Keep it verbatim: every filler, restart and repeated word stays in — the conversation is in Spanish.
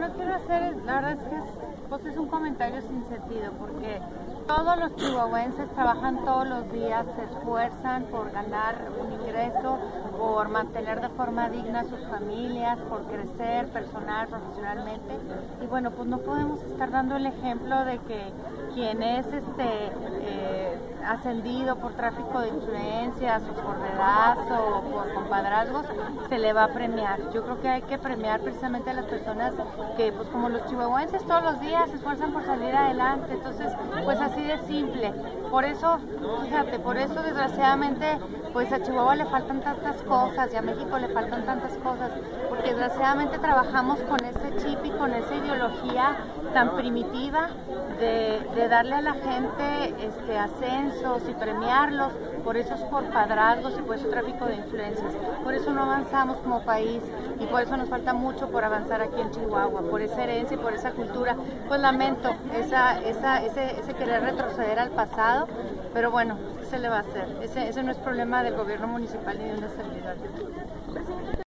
yo quiero hacer, la verdad es que es, pues es un comentario sin sentido, porque todos los chihuahuenses trabajan todos los días, se esfuerzan por ganar un ingreso, por mantener de forma digna a sus familias, por crecer personal, profesionalmente. Y bueno, pues no podemos estar dando el ejemplo de que quien es este eh, ascendido por tráfico de influencias o por dedazo o por compadrazgos, se le va a premiar. Yo creo que hay que premiar precisamente a las personas que, pues como los chihuahuenses, todos los días se esfuerzan por salir adelante. Entonces, pues así de simple. Por eso, fíjate, por eso desgraciadamente, pues a Chihuahua le faltan tantas cosas y a México le faltan tantas cosas, porque desgraciadamente trabajamos con ese chip y con esa ideología tan primitiva de, de darle a la gente este, ascensos y premiarlos por esos compadrazgos y por ese tráfico de influencias. Por eso no avanzamos como país y por eso nos falta mucho por avanzar aquí en Chihuahua, por esa herencia y por esa cultura. Pues lamento esa, esa, ese, ese querer retroceder al pasado, pero bueno, ¿qué se le va a hacer? Ese, ese no es problema del gobierno municipal ni de una servidora.